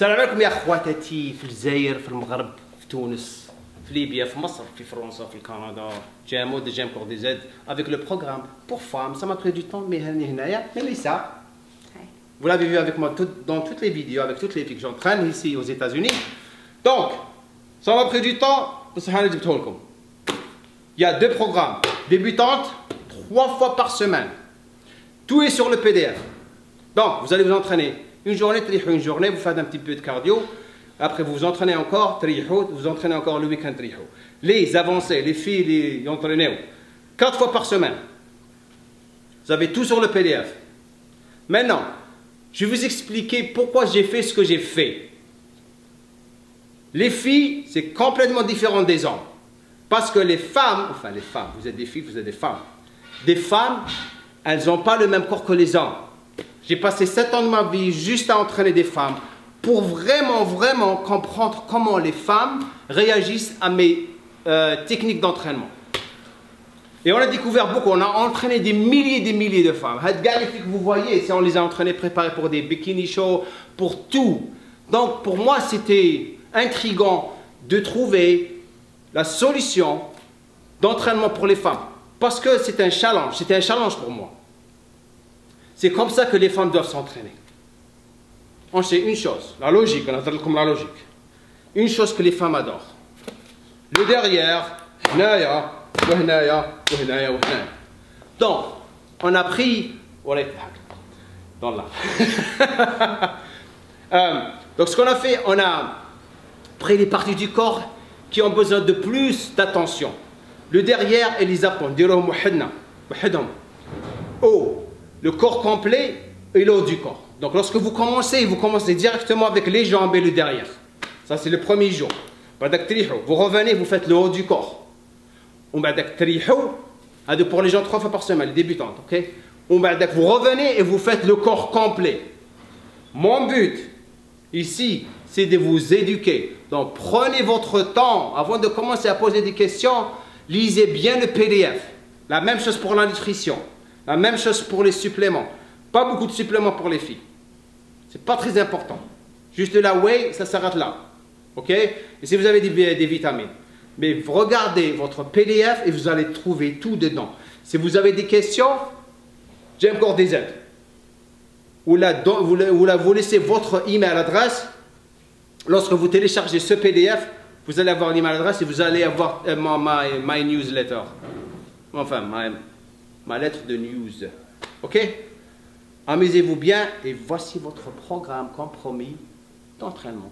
السلام عليكم يا اخواتاتي في الجزائر في المغرب في تونس في ليبيا في مصر في فرنسا في كندا جامو de Jam Cours des Aides avec le programme pour femmes. Ça m'a pris du temps mais هاني هنايا Mélissa. Vous l'avez vu avec moi dans toutes les vidéos avec toutes les filles que j'entraîne ici aux États-Unis. Donc ça m'a pris du temps بس هاني جبته لكم. Il y a 2 programmes débutantes 3 fois par semaine. Tout est sur le PDF. Donc vous allez vous entraîner une journée, une journée, vous faites un petit peu de cardio. Après, vous vous entraînez encore, vous entraînez encore le week-end. Les avancées, les filles, les entraînez 4 fois par semaine. Vous avez tout sur le PDF. Maintenant, je vais vous expliquer pourquoi j'ai fait ce que j'ai fait. Les filles, c'est complètement différent des hommes. Parce que les femmes, enfin les femmes, vous êtes des filles, vous êtes des femmes. Des femmes, elles n'ont pas le même corps que les hommes. J'ai passé 7 ans de ma vie juste à entraîner des femmes pour vraiment comprendre comment les femmes réagissent à mes techniques d'entraînement. Et on a découvert beaucoup, on a entraîné des milliers de femmes. Les filles que vous voyez, on les a entraînées, préparées pour des bikini shows, pour tout. Donc pour moi, c'était intriguant de trouver la solution d'entraînement pour les femmes. Parce que c'était un challenge pour moi. C'est comme ça que les femmes doivent s'entraîner. On sait une chose, la logique, on a comme la logique. Une chose que les femmes adorent. Le derrière, donc, on a pris... Dans là. Donc, ce qu'on a fait, on a pris les parties du corps qui ont besoin de plus d'attention. Le derrière et les appuis. Oh, le corps complet et le haut du corps. Donc lorsque vous commencez directement avec les jambes et le derrière. Ça c'est le premier jour. Vous revenez, vous faites le haut du corps. Pour les gens 3 fois par semaine, les débutantes. Okay? Vous revenez et vous faites le corps complet. Mon but ici, c'est de vous éduquer. Donc prenez votre temps avant de commencer à poser des questions. Lisez bien le PDF. La même chose pour la nutrition. La même chose pour les suppléments. Pas beaucoup de suppléments pour les filles. C'est pas très important. Juste la whey, ça s'arrête là. Ok? Et si vous avez des vitamines. Mais regardez votre PDF et vous allez trouver tout dedans. Si vous avez des questions, Jam Cours des Aides. Vous laissez votre email adresse. Lorsque vous téléchargez ce PDF, vous allez avoir l'email adresse et vous allez avoir my newsletter. Enfin, ma lettre de news. Ok? Amusez-vous bien et voici votre programme compromis d'entraînement.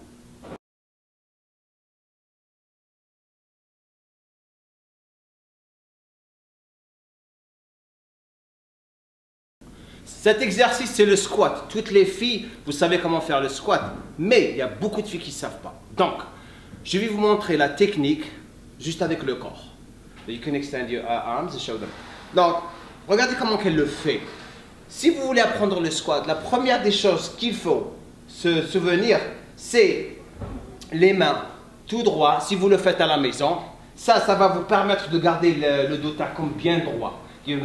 Cet exercice, c'est le squat. Toutes les filles, vous savez comment faire le squat. Mais il y a beaucoup de filles qui ne savent pas. Donc, je vais vous montrer la technique juste avec le corps. You can extend your arms and show them. Donc, regardez comment qu'elle le fait. Si vous voulez apprendre le squat, la première des choses qu'il faut se souvenir, c'est les mains tout droit. Si vous le faites à la maison, ça va vous permettre de garder le dos comme bien droit.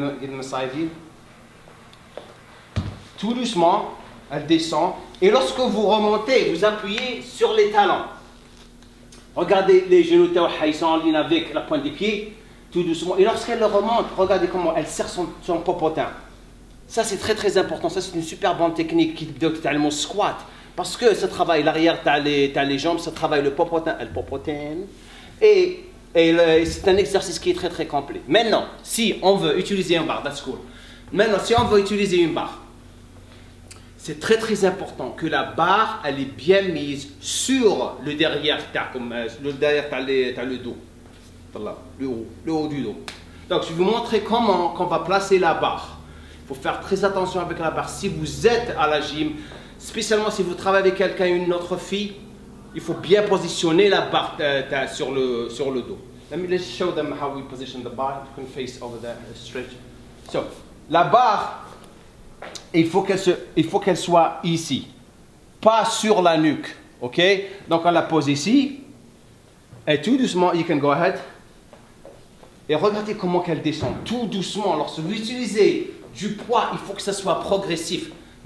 Tout doucement, elle descend. Et lorsque vous remontez, vous appuyez sur les talons. Regardez les genoux, ils sont en ligne avec la pointe des pieds. Tout doucement. Et lorsqu'elle le remonte, regardez comment elle serre son popotin. Ça, c'est très important. Ça, c'est une super bonne technique qui doit être le squat. Parce que ça travaille l'arrière, tu as les jambes, ça travaille le popotin. Et c'est un exercice qui est très complet. Maintenant, si on veut utiliser un bar, that's cool. Maintenant, si on veut utiliser une barre, c'est très important que la barre, elle est bien mise sur le derrière. Le derrière, tu as le dos. Le haut du dos. Donc, je vais vous montrer comment on va placer la barre. Il faut faire très attention avec la barre. Si vous êtes à la gym, spécialement si vous travaillez avec quelqu'un, une autre fille, il faut bien positionner la barre sur le dos. Let's show them how we position the bar. You can face over there, stretch. So, la barre, il faut qu'elle soit ici, pas sur la nuque. Ok? Donc, on la pose ici. Et tout doucement, you can go ahead. Et regardez comment qu'elle descend, tout doucement. Lorsque vous utilisez du poids, il faut que ça soit progressif.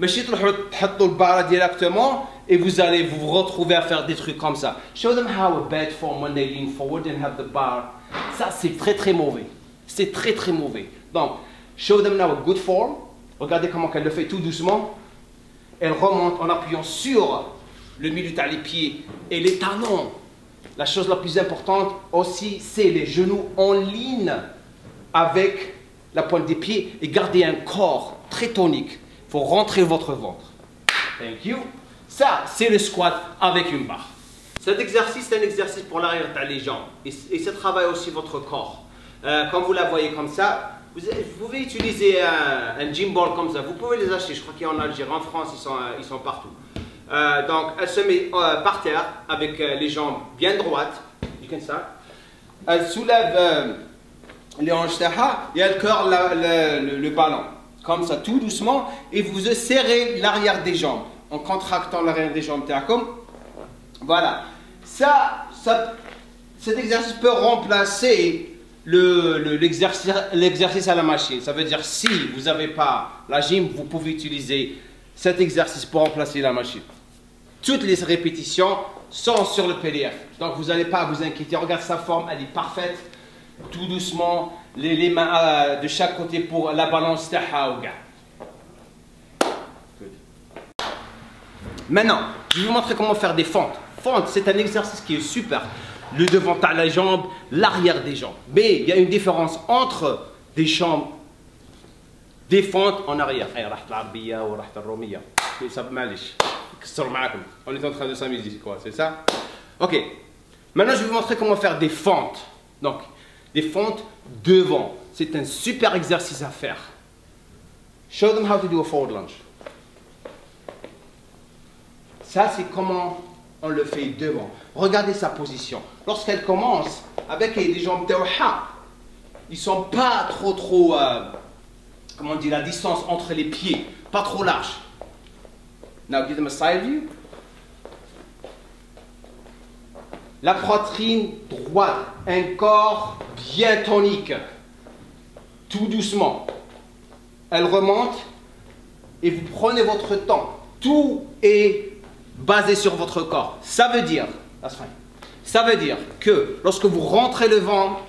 ماشي تروحوا تحطوا البارة directement et vous allez vous retrouver à faire des trucs comme ça. Show them how a bad form when they lean forward and have the bar. Ça, c'est très mauvais. C'est très mauvais. Donc, show them now a good form. Regardez comment elle le fait tout doucement. Elle remonte en appuyant sur le milieu des pieds et les talons. La chose la plus importante aussi, c'est les genoux en ligne avec la pointe des pieds et garder un corps très tonique. Il faut rentrer votre ventre. Thank you. Ça, c'est le squat avec une barre. Cet exercice, c'est un exercice pour l'arrière des jambes. Et ça travaille aussi votre corps. Quand vous la voyez comme ça, vous pouvez utiliser un gym ball comme ça. Vous pouvez les acheter. Je crois qu'il y en a en Algérie, en France, ils sont partout. Donc, elle se met par terre avec les jambes bien droites. Elle soulève les hanches et elle cœur le ballon. Comme ça, tout doucement. Et vous serrez l'arrière des jambes. En contractant l'arrière des jambes. Voilà. Cet exercice peut remplacer l'exercice à la machine. Ça veut dire si vous n'avez pas la gym, vous pouvez utiliser cet exercice pour remplacer la machine. Toutes les répétitions sont sur le PDF. Donc vous n'allez pas vous inquiéter. Regarde sa forme, elle est parfaite. Tout doucement, les mains de chaque côté pour la balance. Maintenant, je vais vous montrer comment faire des fentes. Fente, c'est un exercice qui est super. Le devant à la jambe, l'arrière des jambes. Mais il y a une différence entre des jambes, des fentes en arrière. On est en train de s'amuser, quoi, c'est ça? Ok. Maintenant, je vais vous montrer comment faire des fentes. Donc, des fentes devant. C'est un super exercice à faire. Show them how to do a forward lunge. Ça, c'est comment on le fait devant. Regardez sa position. Lorsqu'elle commence avec les jambes tawha, ils ne sont pas trop, comment on dit, la distance entre les pieds, pas trop large. Now give them a side view. La poitrine droite, un corps bien tonique. Tout doucement. Elle remonte et vous prenez votre temps. Tout est basé sur votre corps. Ça veut dire que lorsque vous rentrez le ventre,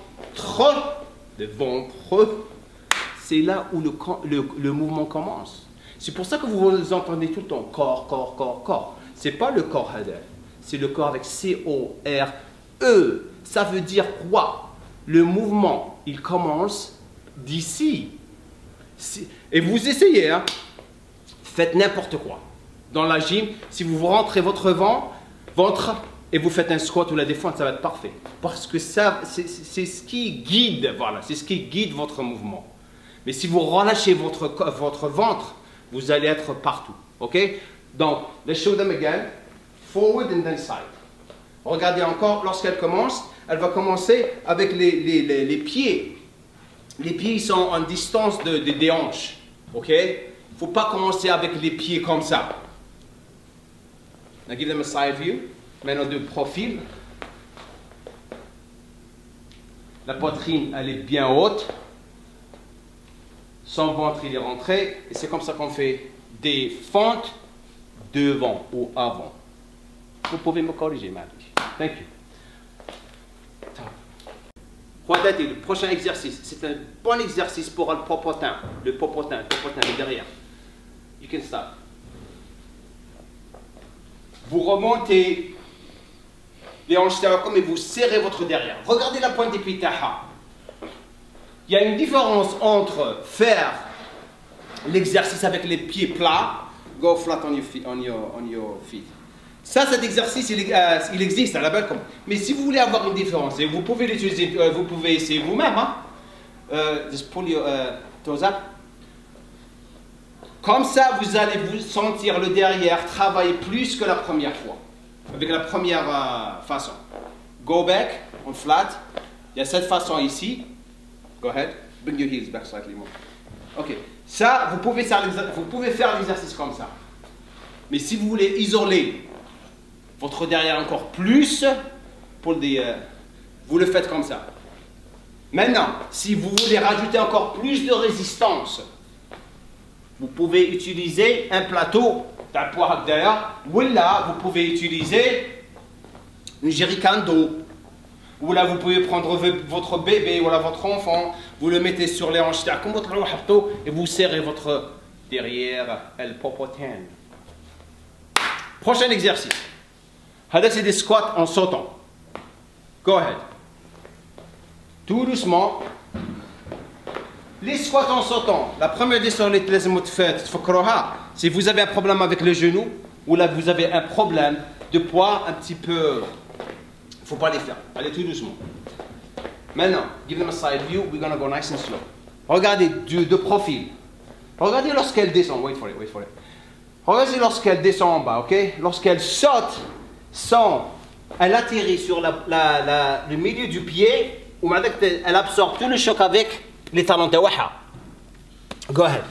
c'est là où le mouvement commence. C'est pour ça que vous entendez tout le temps corps. C'est pas le corps hadar, c'est le corps avec C-O-R-E. Ça veut dire quoi? Le mouvement, il commence d'ici. Et vous essayez, hein? Faites n'importe quoi. Dans la gym, si vous rentrez votre ventre et vous faites un squat ou la défense, ça va être parfait. Parce que ça, c'est ce qui guide, voilà, c'est ce qui guide votre mouvement. Mais si vous relâchez votre ventre, vous allez être partout. Ok? Donc, let's show them again. Forward and then side. Regardez encore, lorsqu'elle commence, elle va commencer avec les pieds. Les pieds, ils sont en distance des hanches. Ok? Il ne faut pas commencer avec les pieds comme ça. Now give them a side view. Maintenant de profil. La poitrine, elle est bien haute. Son ventre, il est rentré. Et c'est comme ça qu'on fait des fentes devant ou avant. Vous pouvez me corriger, madame. Thank you. Le prochain exercice, c'est un bon exercice pour le popotin. Le popotin est derrière. You can start. Vous remontez les hanches comme et vous serrez votre derrière. Regardez la pointe des pieds taha. Il y a une différence entre faire l'exercice avec les pieds plats, go flat on your feet. Ça, cet exercice, il existe à la belle. Mais si vous voulez avoir une différence, et vous pouvez l'utiliser, vous pouvez essayer vous-même. Hein? Just pull your toes up. Comme ça, vous allez vous sentir le derrière travailler plus que la première fois. Avec la première façon. Go back on flat. Il y a cette façon ici. Go ahead. Bring your heels back slightly more. Ok. Ça, vous pouvez faire l'exercice comme ça. Mais si vous voulez isoler votre derrière encore plus, vous le faites comme ça. Maintenant, si vous voulez rajouter encore plus de résistance, vous pouvez utiliser un plateau d'un poids derrière, ou là, vous pouvez utiliser une jerrycan d'eau. Ou là, vous pouvez prendre votre bébé ou là, votre enfant, vous le mettez sur les hanches et vous serrez votre derrière le popotin. Prochain exercice. C'est des squats en sautant. Go ahead. Tout doucement. Les squats en sautant. La première des choses les si vous avez un problème avec le genou ou là vous avez un problème de poids un petit peu, il ne faut pas les faire. Allez tout doucement. Maintenant, give them a side view. We're gonna go nice and slow. Regardez de profil. Regardez lorsqu'elle descend. Wait for it, wait for it. Regardez lorsqu'elle descend en bas, ok? Lorsqu'elle saute, elle atterrit sur le milieu du pied, ou elle absorbe tout le choc avec les talons de waha. Go ahead.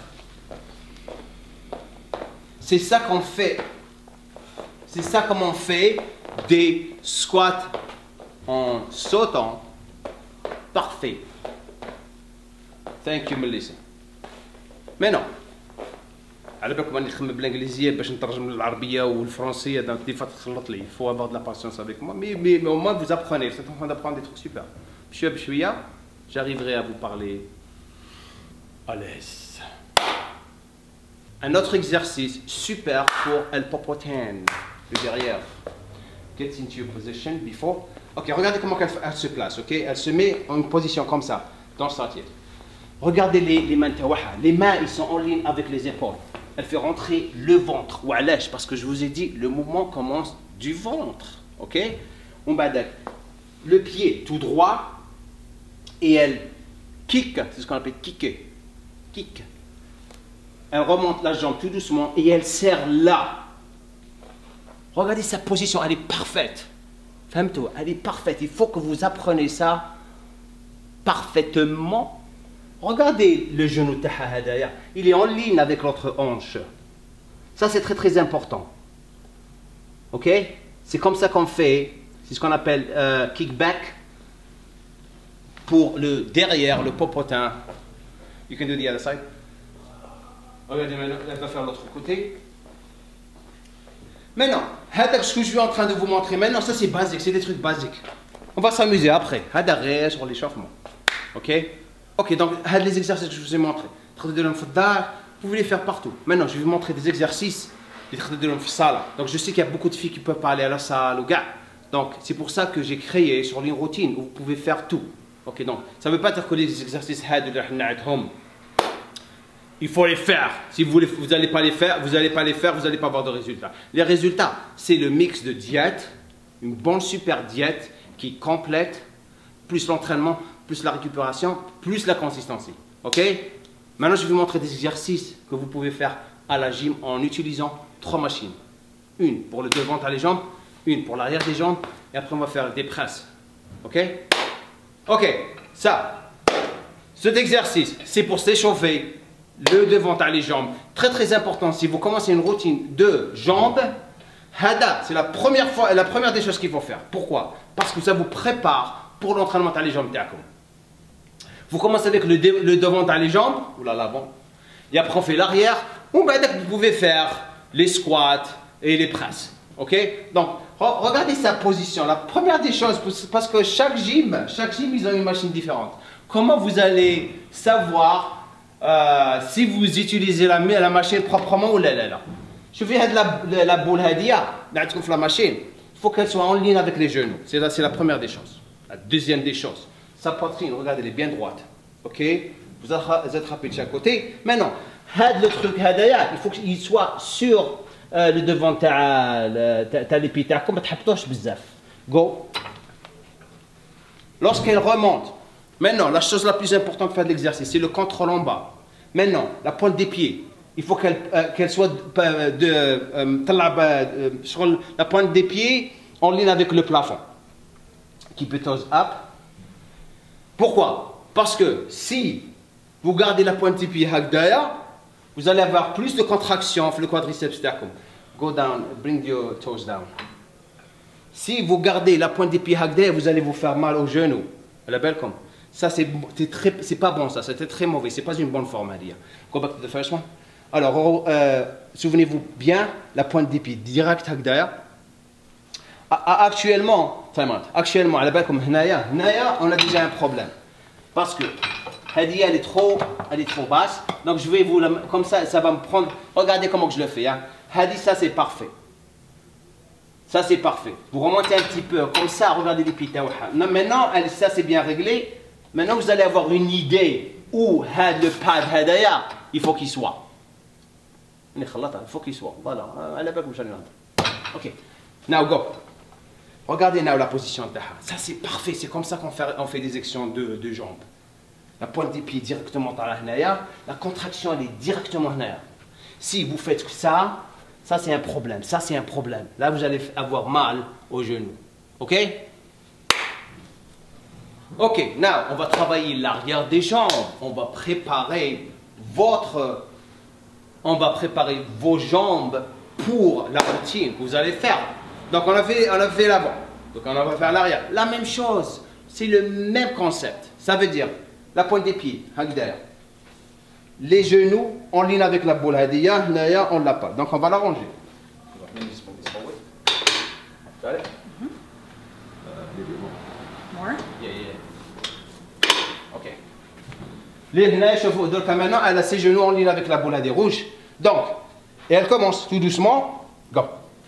C'est ça qu'on fait. C'est ça comme on fait des squats en sautant. Parfait. Thank you, Melissa. Maintenant, على بالكم اني نخمم بالانجليزيه باش نترجم للعربيه والفرنسيه دونك دي فوا تخلط لي faut avoir de la patience avec moi mais au moins vous apprenez vous êtes en train d'apprendre des trucs super بشويه بشويه j'arriverai à vous parler à l'aise. Un autre exercice super pour el popotin le derrière. Get into your position before. Ok, regardez comment elle se place, ok? Elle se met en une position comme ça dans le sentier. Regardez les mains tawaha. Les mains ils sont en ligne avec les épaules. Elle fait rentrer le ventre. Ou allège, parce que je vous ai dit, le mouvement commence du ventre. Ok? On badak. Le pied tout droit. Et elle kick. C'est ce qu'on appelle kicker. Kick. Elle remonte la jambe tout doucement. Et elle serre là. Regardez sa position. Elle est parfaite. Femme-toi, elle est parfaite. Il faut que vous appreniez ça parfaitement. Regardez le genou taha hadaya, il est en ligne avec l'autre hanche. Ça c'est très très important. Ok? C'est comme ça qu'on fait, c'est ce qu'on appelle kickback pour le derrière, le popotin. You can do the other side. Regardez maintenant, elle va faire l'autre côté. Maintenant, ce que je suis en train de vous montrer maintenant, ça c'est basique, c'est des trucs basiques. On va s'amuser après. Hadare sur l'échauffement. Ok? Ok, donc les exercices que je vous ai montrés, vous pouvez les faire partout. Maintenant, je vais vous montrer des exercices. Donc, je sais qu'il y a beaucoup de filles qui peuvent pas aller à la salle ou gars. Donc, c'est pour ça que j'ai créé sur une routine où vous pouvez faire tout. Ok, donc, ça ne veut pas dire que les exercices, il faut les faire. Si vous n'allez pas les faire, vous n'allez pas avoir de résultats. Les résultats, c'est le mix de diète, une bonne super diète qui complète, plus l'entraînement, plus la récupération, plus la consistancy. Ok? Maintenant, je vais vous montrer des exercices que vous pouvez faire à la gym en utilisant 3 machines. Une pour le devant à les jambes, une pour l'arrière des jambes, et après on va faire des presses. Ok? Ok, cet exercice, c'est pour s'échauffer le devant à les jambes. Très très important, si vous commencez une routine de jambes, hada, c'est la première des choses qu'il faut faire. Pourquoi? Parce que ça vous prépare pour l'entraînement à les jambes. Vous commencez avec le devant à les jambes, ou l'avant, et après on fait l'arrière, ou vous pouvez faire les squats et les presses. Ok? Donc, regardez sa position. La première des choses, parce que chaque gym, ils ont une machine différente. Comment vous allez savoir si vous utilisez la machine proprement ou là? Je vais la boule hadia, la machine. Il faut qu'elle soit en ligne avec les genoux. C'est la première des choses. La deuxième des choses. Sa poitrine, regardez, elle est bien droite. Ok? Vous attrapez de chaque côté. Maintenant, le truc hadaya, il faut qu'il soit sur le devant de l'épi. Go. Lorsqu'elle remonte, maintenant, la chose la plus importante de faire de l'exercice, c'est le contrôle en bas. Maintenant, la pointe des pieds. Il faut qu'elle soit sur la pointe des pieds en ligne avec le plafond. Keep it toes up. Pourquoi? Parce que si vous gardez la pointe des pieds hagdaya, vous allez avoir plus de contraction le quadriceps tacum. Go down, bring your toes down. Si vous gardez la pointe des pieds hagdaya, vous allez vous faire mal aux genoux. La belle comme ça, c'est pas bon ça, c'était très mauvais, c'est pas une bonne forme à dire. Go back to the first one. Alors, souvenez-vous bien, la pointe des pieds direct derrière. Actuellement, à la base comme Hnaya, on a déjà un problème. Parce que Hadi, elle est trop basse. Donc je vais vous, comme ça va me prendre. Regardez comment je le fais. Hein. Hadi, ça c'est parfait. Ça c'est parfait. Vous remontez un petit peu, comme ça, regardez les pieds. Maintenant, ça c'est bien réglé. Maintenant, vous allez avoir une idée où le pad Hadaya, il faut qu'il soit. Il faut qu'il soit. Voilà. Ok. Now go. Regardez now la position de ça c'est parfait, c'est comme ça qu'on fait des actions de jambes. La pointe des pieds directement dans la hnaya, la contraction elle est directement hnaya. Si vous faites ça, ça c'est un problème, ça c'est un problème. Là vous allez avoir mal au genou. Ok? Ok, now on va travailler l'arrière des jambes, on va préparer vos jambes pour la routine que vous allez faire. Donc on a fait l'avant, donc on va faire l'arrière. La même chose, c'est le même concept. Ça veut dire la pointe des pieds, les genoux en ligne avec la boule hadiya, on ne l'a pas. Donc on va l'arranger. More? Ok. Les hnaya, donc maintenant elle a ses genoux en ligne avec la boule hadiya rouge. Donc, et elle commence tout doucement. Go.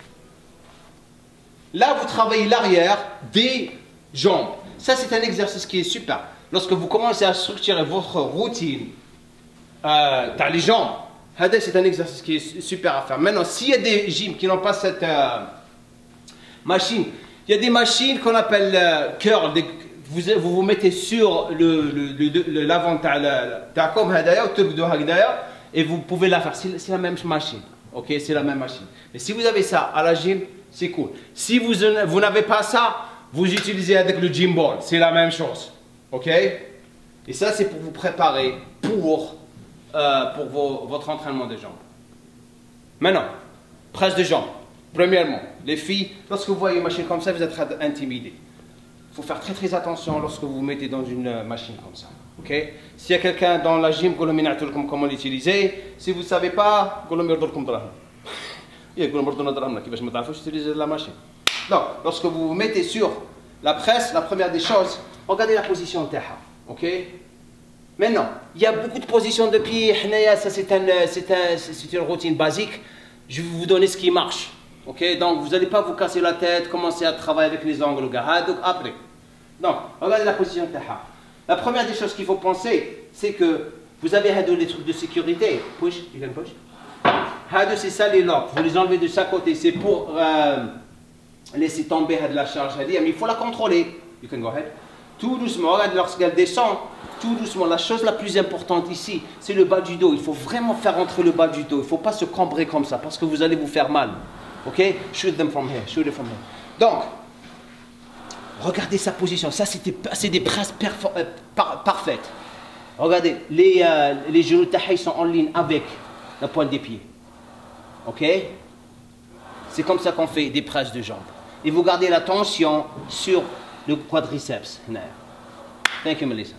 Là, vous travaillez l'arrière des jambes. Ça, c'est un exercice qui est super. Lorsque vous commencez à structurer votre routine dans les jambes, c'est un exercice qui est super à faire. Maintenant, s'il y a des gyms qui n'ont pas cette machine, il y a des machines qu'on appelle curl. Vous mettez sur l'avant et vous pouvez la faire. C'est la même machine. Ok, c'est la même machine. Mais si vous avez ça à la gym, c'est cool. Si vous n'avez pas ça, vous utilisez avec le gym ball. C'est la même chose. Ok? Et ça, c'est pour vous préparer pour votre entraînement de jambes. Maintenant, presse de jambes. Premièrement, les filles, lorsque vous voyez une machine comme ça, vous êtes intimidé. Il faut faire très attention lorsque vous vous mettez dans une machine comme ça. Ok? S'il y a quelqu'un dans la gym, comment l'utiliser. Si vous ne savez pas, utiliser la machine. Donc, lorsque vous vous mettez sur la presse, la première des choses, regardez la position taha. Ok? Maintenant, il y a beaucoup de positions de pied. Ça, c'est une routine basique. Je vais vous donner ce qui marche. Ok? Donc, vous n'allez pas vous casser la tête, commencer à travailler avec les angles. Donc, après. Donc, regardez la position taha. La première des choses qu'il faut penser, c'est que vous avez les trucs de sécurité. Push, you can push. C'est ça les locks, vous les enlevez de chaque côté, c'est pour laisser tomber la charge, mais il faut la contrôler. You can go ahead. Tout doucement, regarde lorsqu'elle descend, tout doucement. La chose la plus importante ici, c'est le bas du dos. Il faut vraiment faire entrer le bas du dos. Il ne faut pas se cambrer comme ça parce que vous allez vous faire mal. Ok? Shoot them from here, shoot it from here. Donc, regardez sa position. Ça, c'est des presses parfaites. Regardez, les genoux taha sont en ligne avec la pointe des pieds. Ok? C'est comme ça qu'on fait des presses de jambes. Et vous gardez la tension sur le quadriceps. Thank you, Melissa.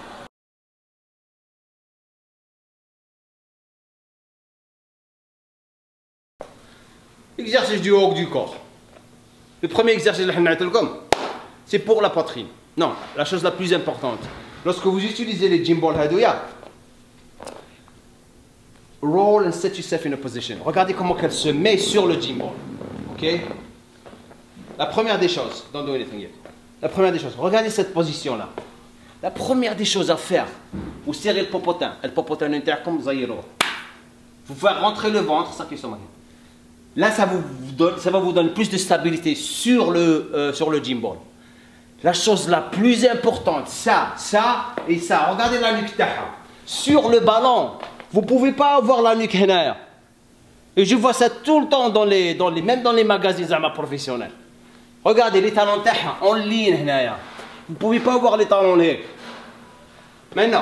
Exercice du haut du corps. Le premier exercice, c'est pour la poitrine. Non, la chose la plus importante. Lorsque vous utilisez les gym ball hadouya, roll and set yourself in a position. Regardez comment elle se met sur le gym ball. Ok? La première des choses, don't do anything yet. La première des choses, regardez cette position-là. La première des choses à faire, vous serrez le popotin inter comme Zayiro. Vous faites rentrer le ventre, ça qui est là, ça va vous donner plus de stabilité sur le gym ball. La chose la plus importante, ça et ça. Regardez la nuque taha. Sur le ballon, vous ne pouvez pas avoir la nuque henna. Et je vois ça tout le temps même dans les magazines professionnels. Regardez les talons taha en ligne henna. Vous ne pouvez pas avoir les talons là. Maintenant,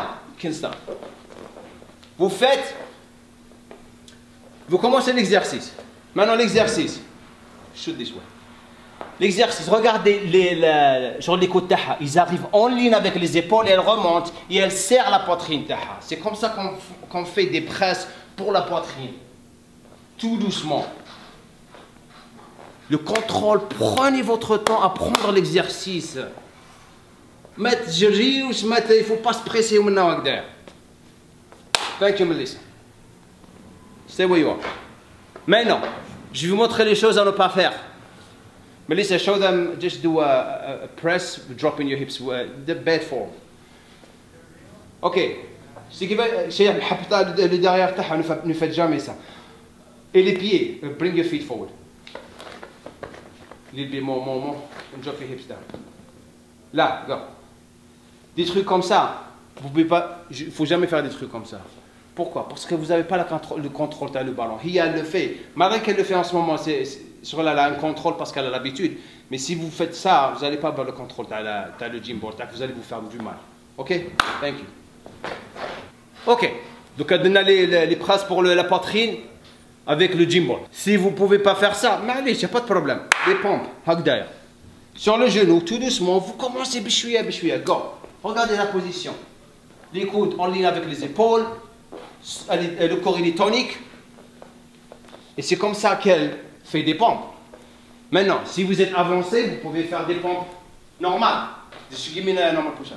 vous commencez l'exercice. Maintenant l'exercice. Shoot this way. L'exercice, regardez sur les côtes taha, ils arrivent en ligne avec les épaules et elles remontent et elles serrent la poitrine taha. C'est comme ça qu'on fait des presses pour la poitrine. Tout doucement. Le contrôle, prenez votre temps à prendre l'exercice. Il ne faut pas se presser maintenant. Thank you, Melissa. Stay where you are. Maintenant, je vais vous montrer les choses à ne pas faire. Melissa, show them, just do a press, dropping your hips, the bed form. Ok. C'est qui va, le derrière, ne faites jamais ça. Et les pieds, bring your feet forward. A little bit more, and drop your hips down. Là, go. Des trucs comme ça, vous pouvez pas, il ne faut jamais faire des trucs comme ça. Pourquoi? Parce que vous n'avez pas le contrôle sur le ballon. Hiya elle le fait. Malgré qu'elle le fait en ce moment, elle a un contrôle parce qu'elle a l'habitude. Mais si vous faites ça, vous n'allez pas avoir le contrôle sur le gym board. Vous allez vous faire du mal. Ok? Thank you. Ok. Donc, on a les presses pour la poitrine avec le gym board. Si vous ne pouvez pas faire ça, il n'y a pas de problème. Les pompes, hakdaya. Sur le genou, tout doucement, vous commencez bishouya, bishouya. Go. Regardez la position. Les coudes en ligne avec les épaules. Le corps il est tonique. Et c'est comme ça qu'elle fait des pompes. Maintenant, si vous êtes avancé, vous pouvez faire des pompes normales. Je suis guillemets un normal push-up.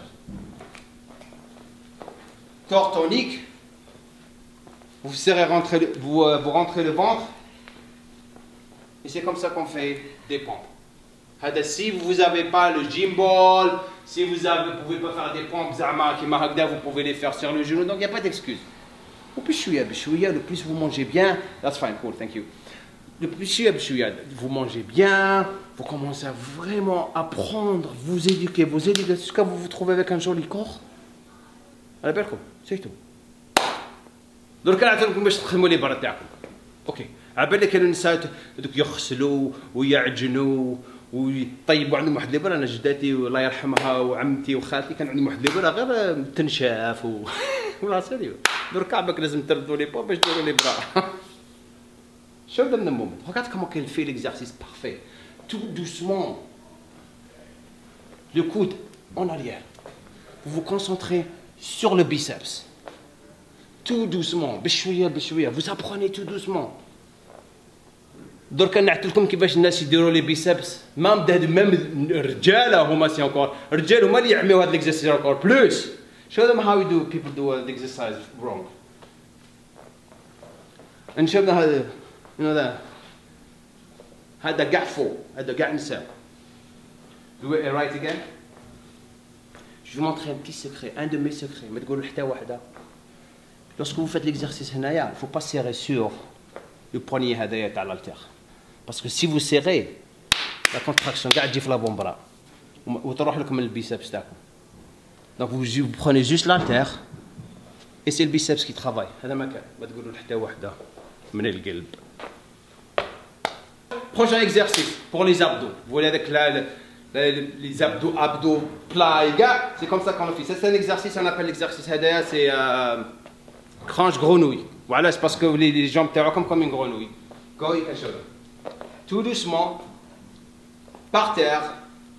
Corps tonique. Vous serrez vous rentrez le ventre. Et c'est comme ça qu'on fait des pompes. Si vous n'avez pas le gym ball, si vous ne pouvez pas faire des pompes, vous pouvez les faire sur le genou. Donc il n'y a pas d'excuse. Le plus vous mangez bien, that's fine, cool, thank you. Le plus vous mangez bien, vous commencez à vraiment apprendre, vous éduquer, jusqu'à vous vous trouvez avec un joli corps. على بالكم سيتو درك نعطيكم باش تخدموا لي برا تاعكم اوكي على بالك كانوا النساء دوك يغسلوا ويعجنوا ويطيبوا عندهم واحد الابره. انا جداتي الله يرحمها وعمتي وخالتي كان عندهم واحد الابره غير تنشاف ولا سيريو درك عباك لازم تردوا لي با باش ديروا لي برا. Show them the moment. Regarde comment elle fait l'exercice parfait. Tout doucement. Le coude en arrière. Vous vous concentrez sur le biceps. Tout doucement. بشوية بشوية. Vous apprenez tout doucement. درك نعطيكم كيفاش الناس يديروا لي بيسبس. مام الرجاله هما سي انكور. الرجال هما اللي يعملوا هذا الاكزرسيس انكور بلوس. Show them how people do the exercise wrong. And show them how you know that. هذا قاع فوق. هذا قاع نساء. Do it right again. Je vais vous montrer un petit secret, un de mes secrets. ما تقولوا حتى واحدة. Lorsque vous faites l'exercice هنايا, il ne faut pas serrer sur le poignet هذايا تاع l'haltère. Parce que si vous serrez, la contraction قاعد تجي في la bombe وتروح لكم البيسبس تاعكم. Donc vous prenez juste l'haltère et c'est le biceps qui travaille. هذا ما كان. ما تقولوا حتى واحدة من القلب. Prochain exercice pour les abdos. Vous voyez avec les abdos plats et gars, c'est comme ça qu'on le fait. C'est un exercice, on appelle l'exercice HDA, c'est cranche grenouille. Voilà, c'est parce que les jambes sont comme une grenouille. Go, you can show them. Tout doucement, par terre,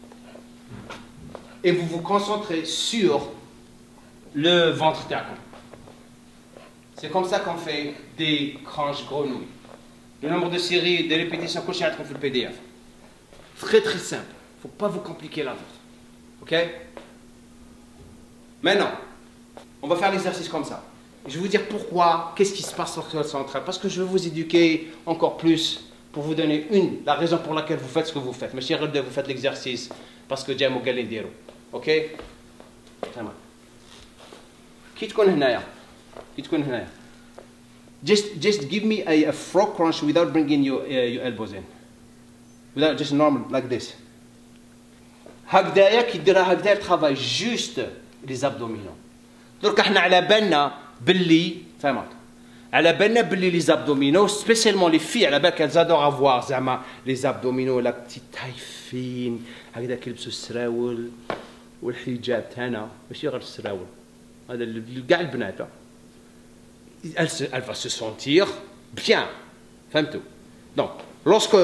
et vous vous concentrez sur le ventre terre. C'est comme ça qu'on fait des cranches grenouilles. Le nombre de séries, de répétitions, qu'on cherche le PDF. Très très simple. Il ne faut pas vous compliquer la vie. Ok? Maintenant, on va faire l'exercice comme ça. Je vais vous dire pourquoi, qu'est-ce qui se passe sur le central. Parce que je veux vous éduquer encore plus pour vous donner la raison pour laquelle vous faites ce que vous faites. Mais si vous faites l'exercice parce que j'aime au galindero. Ok? Tamam. Qui تكون هنايا? Qui تكون هنايا? Just give me a frog crunch without bringing your elbows in. Without just normal like this. هكذايا كي ديرها هكذايا ترافاي جوست لي زابدومينو. درك احنا على بالنا باللي فهمت على بالنا باللي لي زابدومينو سبيسيالمون لي في على بالك زادور افوار زعما لي زابدومينو لا بتي تايفين هكذا كيلبسوا السراول والحجاب تاعنا ماشي غير السراول هذا كاع البنات elle va se sentir bien فهمتوا donc lorsque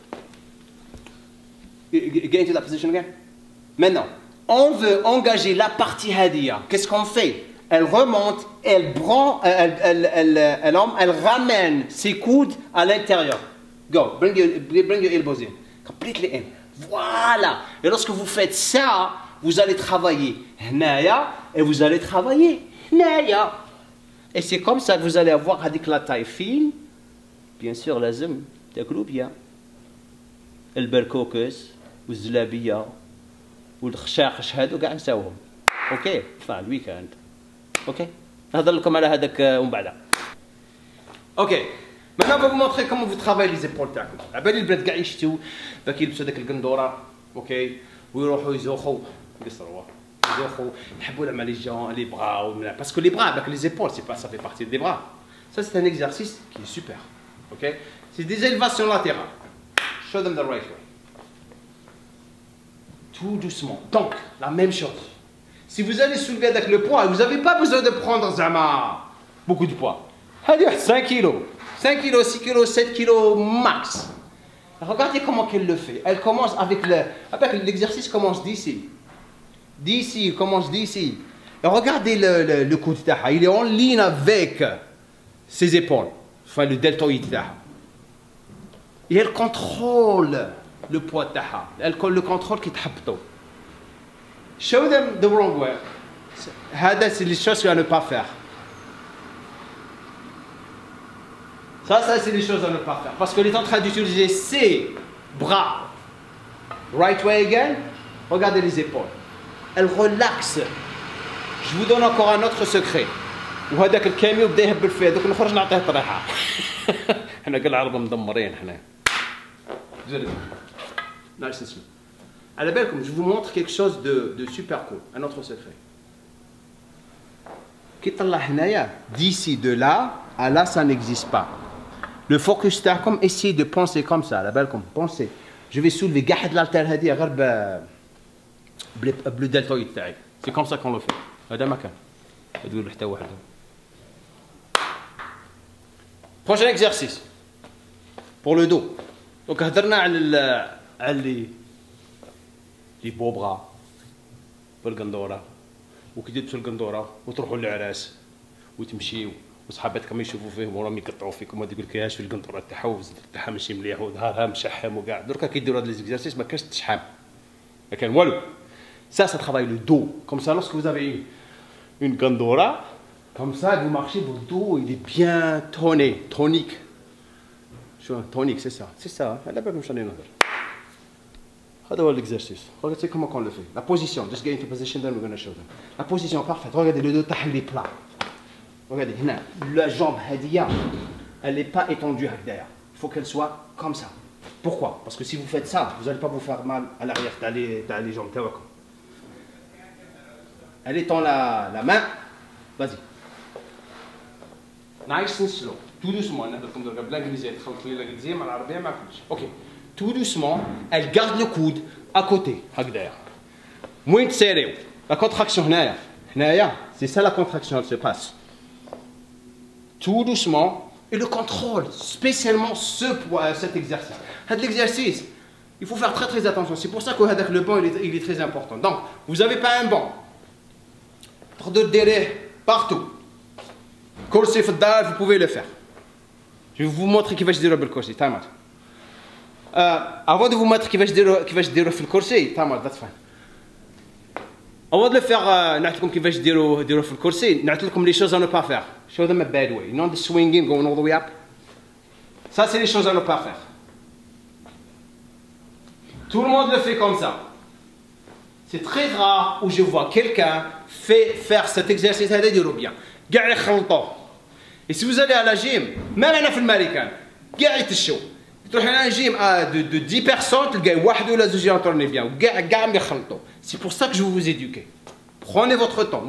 get into that position again. Maintenant, on veut engager la partie hadia. Qu'est-ce qu'on fait? elle remonte, elle ramène ses coudes à l'intérieur. Go, bring your elbows in. Completely in. Voilà. Et lorsque vous faites ça, vous allez travailler Hnaya et vous allez travailler Hnaya. Et c'est comme ça que vous allez avoir avec la taille fine. Bien sûr, لازم تاكلوا bien. البركوكس والزلابية والخشاخش هادو كاع نساوهم. اوكي فا الويكاند. اوكي نهضر لكم على هذاك ومن بعد. اوكي maintenant on va vous montrer comment vous travaillez les épaules تاعكم. على بالي البنات كاع يشتوا باك يلبسوا هذاك القندوره اوكي ويروحوا يزوخوا يقصروا يزوخوا يحبوا العمل لي جون لي بras parce que les bras avec les épaules c'est pas ça fait partie des bras. Ça c'est un exercice qui est super. OK? C'est des élévations latérales. Show them the right way. Tout doucement. Donc, la même chose. Si vous allez soulever avec le poids, vous n'avez pas besoin de prendre beaucoup de poids. Allez, 5 kg. 5 kg, 6 kg, 7 kg max. Regardez comment elle le fait. Elle commence avec l'exercice commence d'ici. D'ici, il commence d'ici. Et regardez le coude de taha. Il est en ligne avec ses épaules. Enfin, le deltoïde taha. Et elle contrôle le poids de taha. Elle le contrôle qui t'habto. Show them the wrong way. C'est les choses à ne pas faire. Ça c'est les choses à ne pas faire. Parce qu'elle est en train d'utiliser ses bras. Right way again. Regardez les épaules. Elle relaxe. Je vous donne encore un autre secret. وهذاك الكاميو بدا يهبل فيه دوك نخرج نعطيه طريحه. حنا كاع العرب مدمرين حنا. Nice and slow. À la belle, comme je vous montre quelque chose de super cool, un autre secret. D'ici, de là, à là, ça n'existe pas. Le focus, c'est comme essayer de penser comme ça, à la belle, comme penser. Je vais soulever de l'alter hadi bleu deltoïde. C'est comme ça qu'on le fait. Prochain exercice. Pour le dos. Donc, هضرنا على لي بو برا بالقندوره وكي تلبسوا القندوره وتروحوا للعراس وتمشيو وصحاباتكم يشوفوا فيهم وراهم يقطعوا فيكم وتقول لك هاش في القندوره تاعها والزر تاعها ماشي مليح وظهرها مشحم وكاع دركا كيديروا هاد ليزيكزارسيس ما كاش تشحم ما كان والو. Ça travaille le dos. Comme ça, lorsque vous avez une gandora, comme ça, vous marchez, votre dos, il est bien toné, tonique. Tonique, c'est ça. C'est ça. Elle n'a pas comme ça. Regardez l'exercice. Regardez comment on le fait. La position. Just get into position, then we're going to show them. La position parfaite. Regardez, le dos il est plat. Regardez, la jambe hadia, elle n'est pas étendue derrière. Il faut qu'elle soit comme ça. Pourquoi? Parce que si vous faites ça, vous n'allez pas vous faire mal à l'arrière. T'as les jambes. Elle étend la main. Vas-y. Nice and slow. Tout doucement. Ok. Tout doucement, elle garde le coude à côté. Moins serré. La contraction, c'est ça la contraction, elle se passe. Tout doucement. Et le contrôle, spécialement cet exercice. L'exercice, il faut faire très attention. C'est pour ça que le banc il est très important. Donc, vous n'avez pas un banc. Partout. Corset, vous pouvez le faire. Je vais vous montrer qui va se dire le corset. Avant de vous montrer qui va se dire le corset, that's fine. Avant de le faire, qui va se dire le corset, les choses à ne pas faire. Show them a bad way. You know the swinging going all the way up? Ça, c'est les choses à ne pas faire. Tout le monde le fait comme ça. C'est très rare où je vois quelqu'un faire cet exercice bien. Et si vous allez à la gym, même à l'américain, un gym de 10 personnes, c'est pour ça que je vais vous éduquer. Prenez votre temps.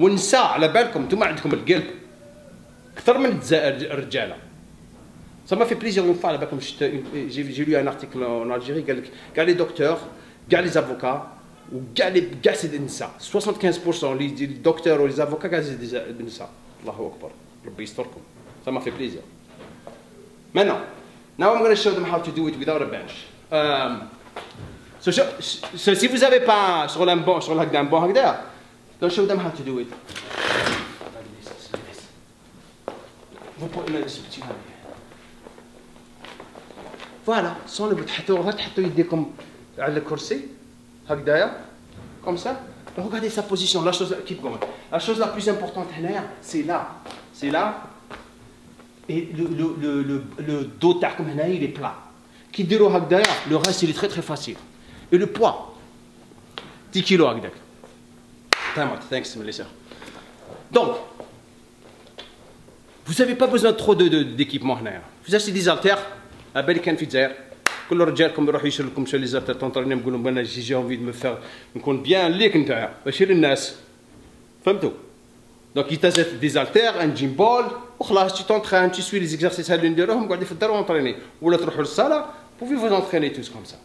Ça m'a fait plaisir une fois, j'ai lu un article en Algérie, les docteurs, les avocats, ou ça. 75% les docteurs ou les avocats, ça. Allahu Akbar. Ça m'a fait plaisir. Maintenant, now I'm going to show them how to do it without a bench. So si vous n'avez pas sur la banc, don't show them how to do it. vous pouvez voilà, sans le bout de comme ça. Regardez sa position. La chose la plus importante, c'est là. C'est là. Et le dos il est plat. Qui dit le reste il est très très facile. Et le poids, 10 kg. Thanks, Melissa. Donc, vous n'avez pas besoin de trop d'équipement. Vous achetez des haltères, à Belkan Fitzer. كل رجالكم يروحوا يشروا لكم شي ليزارتات تونطريني يقولوا لهم انا جي انفي دو مو فير نكون بيان ليك نتايا ماشي للناس فهمتوا دونك يتازت دي زالتير ان جيم بول وخلاص تي تونطرين تي سوي لي زيكزارسيس اللي نديروهم قاعدين في الدار ونطريني ولا تروحوا للصاله بوفي فوز انطريني توس كوم سا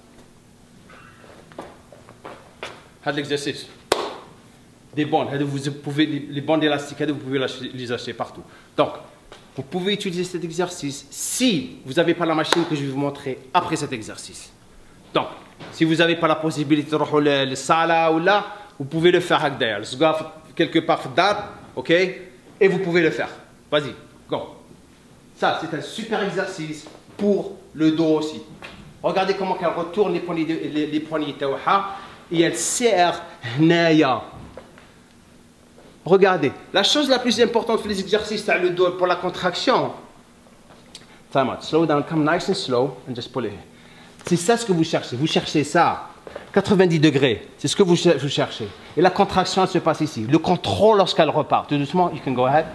هاد ليكزارسيس دي بون هادو vous pouvez les bandes élastiques هادو vous pouvez les acheter partout donc vous pouvez utiliser cet exercice si vous n'avez pas la machine que je vais vous montrer après cet exercice. Donc, si vous n'avez pas la possibilité de faire le sala ou là, vous pouvez le faire derrière. Quelque part, ok? Et vous pouvez le faire. Vas-y, go. Ça, c'est un super exercice pour le dos aussi. Regardez comment elle retourne les poignées et elle serre Naya. Regardez, la chose la plus importante pour les exercices dans le dos pour la contraction. Time out. Slow down, come nice and slow, and just pull it. C'est ça ce que vous cherchez. Vous cherchez ça. 90 degrés. C'est ce que vous cherchez. Et la contraction, elle se passe ici. Le contrôle lorsqu'elle repart. Tout doucement, you can go ahead.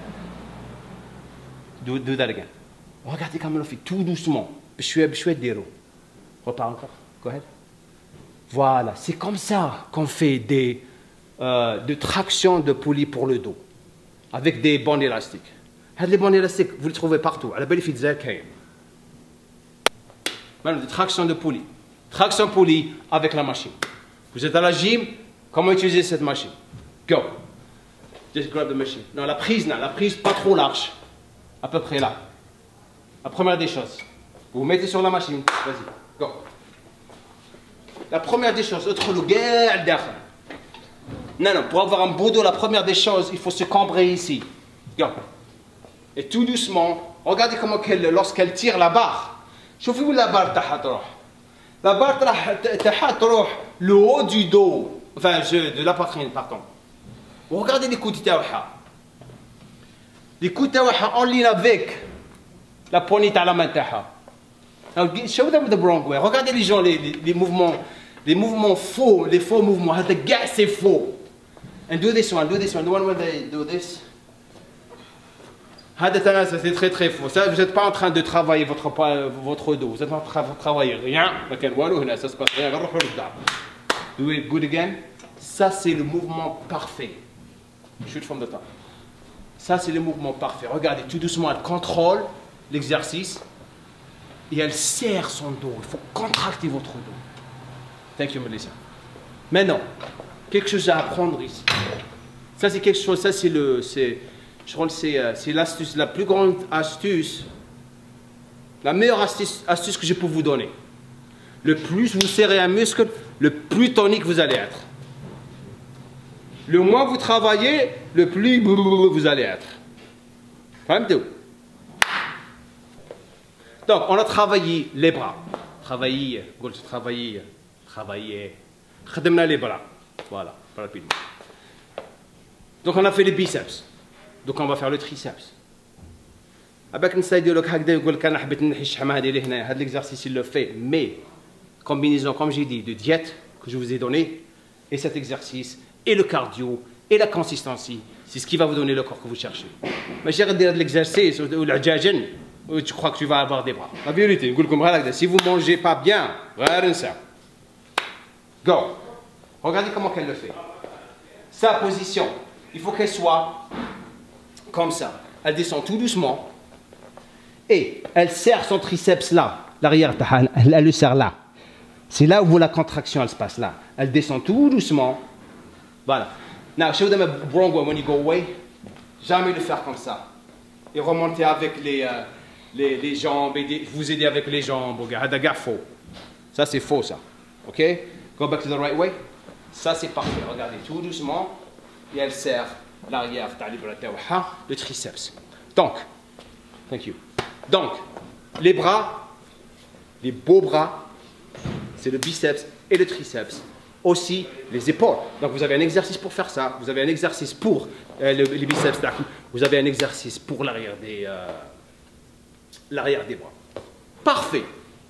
Do that again. Regardez comme elle le fait. Tout doucement. Je suis déro. Repart encore. Go ahead. Voilà. C'est comme ça qu'on fait de traction de poulie pour le dos avec des bandes élastiques. Les bandes élastiques, vous les trouvez partout. À la belle fille maintenant, des tractions de poulie. Traction poulie avec la machine. Vous êtes à la gym, comment utiliser cette machine? Go. Just grab the machine. Non, la prise pas trop large. À peu près là. La première des choses. Vous vous mettez sur la machine. Vas-y. Go. La première des choses, autre le guerre derrière. Non, non, pour avoir un beau dos, la première des choses, il faut se cambrer ici. Go. Et tout doucement, regardez comment lorsqu'elle tire la barre. Chauffez-vous la barre tahatrouh. La barre tahatrouh, le haut du dos, enfin de la poitrine, pardon. Regardez les coudes taouha. Les coudes taouha en ligne avec la poignée à la main taha. Show them the wrong way. Regardez les gens, les mouvements faux, les faux mouvements. C'est faux. And do this one, the one where they do this. C'est très très faux. Ça, vous n'êtes pas en train de travailler votre dos. Vous êtes en train de travailler rien. Ça se passe rien. Do it good again. Ça, c'est le mouvement parfait. Shoot from the top. Ça, c'est le mouvement parfait. Regardez, tout doucement, elle contrôle l'exercice et elle serre son dos. Il faut contracter votre dos. Thank you, Melissa. Maintenant, quelque chose à apprendre ici. Ça, c'est quelque chose, ça, je crois que c'est l'astuce, la plus grande astuce, la meilleure astuce que je peux vous donner. Le plus vous serrez un muscle, le plus tonique vous allez être. Le moins vous travaillez, le plus vous allez être. Donc, on a travaillé les bras. Travailler les bras. Voilà, rapidement. Donc, on a fait les biceps. Donc, on va faire le triceps. Avec l'exercice, il le fait, mais combinaison, comme j'ai dit, de diète que je vous ai donné, et cet exercice, et le cardio, et la consistency, c'est ce qui va vous donner le corps que vous cherchez. Mais j'ai regardé l'exercice, ou la djajin, tu crois que tu vas avoir des bras. La vérité, si vous ne mangez pas bien, regardez ça. Go. Regardez comment elle le fait. Sa position, il faut qu'elle soit comme ça. Elle descend tout doucement et elle serre son triceps là. L'arrière, elle le serre là. C'est là où la contraction elle se passe là. Elle descend tout doucement. Voilà. Now, show them a wrong way when you go away. Jamais le faire comme ça. Et remonter avec les jambes et vous aider avec les jambes. Faux. Ça c'est faux ça. Ok? Go back to the right way. Ça c'est parfait. Regardez tout doucement. Et elle serre l'arrière, le triceps. Donc, Thank you. Donc, les bras, les beaux bras, c'est le biceps et le triceps. Aussi, les épaules. Donc, vous avez un exercice pour faire ça. Vous avez un exercice pour les biceps. Vous avez un exercice pour l'arrière des bras. Parfait.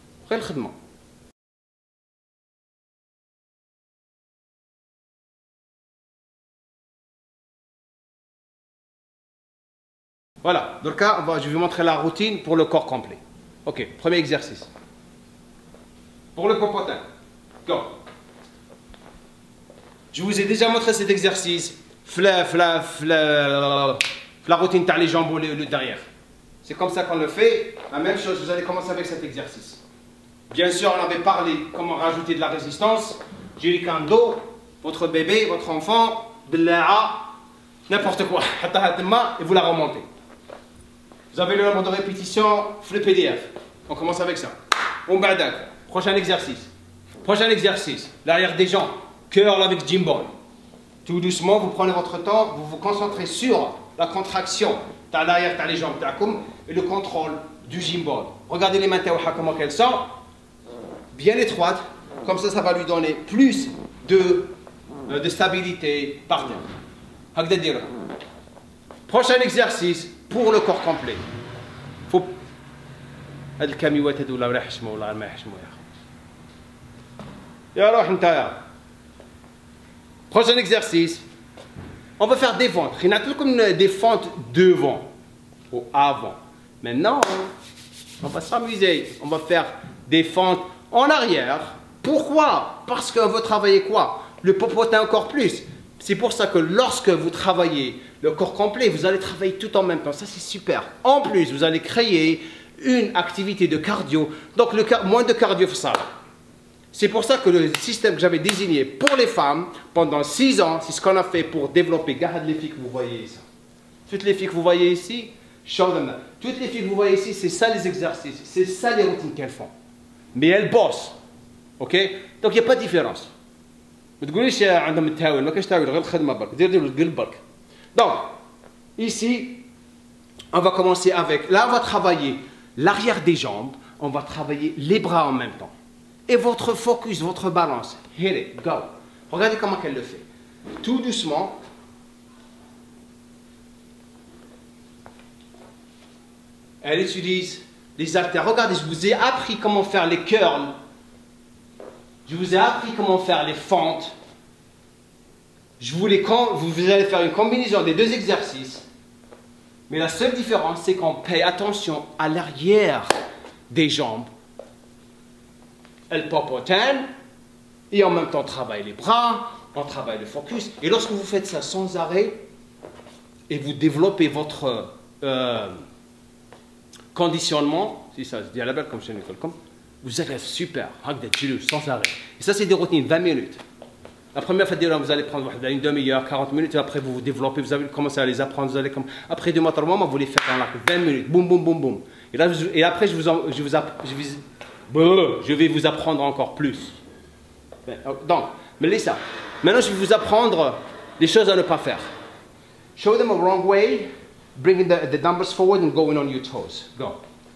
Voilà, donc là, je vais vous montrer la routine pour le corps complet. Ok, premier exercice. Pour le popotin. Go. Je vous ai déjà montré cet exercice. La routine t'as les jambes le derrière. C'est comme ça qu'on le fait. La même chose, vous allez commencer avec cet exercice. Bien sûr, on avait parlé comment rajouter de la résistance. Jerrycan d'eau, votre bébé, votre enfant, n'importe quoi. Et vous la remontez. Vous avez le nombre de répétitions, le PDF. On commence avec ça. Prochain exercice. Prochain exercice. L'arrière des jambes. Curl avec gym ball. Tout doucement, vous prenez votre temps, vous vous concentrez sur la contraction. T'as l'arrière, t'as les jambes, et le contrôle du gym ball. Regardez les mains comment elles sont. Bien étroites. Comme ça, ça va lui donner plus de stabilité par terre. Prochain exercice pour le corps complet. Faut prochain exercice. On va faire des fentes. Il y a comme des fentes devant ou avant. Maintenant, on va s'amuser. On va faire des fentes en arrière. Pourquoi? Parce qu'on veut travailler quoi? Le popotin encore plus. C'est pour ça que lorsque vous travaillez le corps complet, vous allez travailler tout en même temps. Ça, c'est super. En plus, vous allez créer une activité de cardio. Donc, moins de cardio, ça. C'est pour ça que le système que j'avais désigné pour les femmes, pendant 6 ans, c'est ce qu'on a fait pour développer. Regardez les filles que vous voyez ici. Toutes les filles que vous voyez ici, toutes les filles que vous voyez ici, c'est ça les exercices. C'est ça les routines qu'elles font. Mais elles bossent. Ok? Donc, il n'y a pas de différence. Donc, ici, on va commencer avec, là on va travailler l'arrière des jambes, on va travailler les bras en même temps. Et votre focus, votre balance, hit it, go. Regardez comment elle le fait. Tout doucement. Elle utilise les haltères. Regardez, je vous ai appris comment faire les curls. Je vous ai appris comment faire les fentes. Vous allez faire une combinaison des deux exercices. Mais la seule différence, c'est qu'on paye attention à l'arrière des jambes. Elle popotin et en même temps on travaille les bras, on travaille le focus. Et lorsque vous faites ça sans arrêt et vous développez votre conditionnement, si ça se dit à la belle comme chez Nicole, vous allez être super, sans arrêt. Et ça, c'est des routines 20 minutes. La première fois, vous allez prendre une demi-heure, 40 minutes, et après vous vous développez, vous allez commencer à les apprendre. Vous allez après 2 mois, 3 mois, vous les faites en 20 minutes, boum, boum, boum, boum. Et après, je vais vous apprendre encore plus. Donc, Melissa, maintenant je vais vous apprendre les choses à ne pas faire. Show them a wrong way, bringing the dumbbells forward and going on your toes. Go.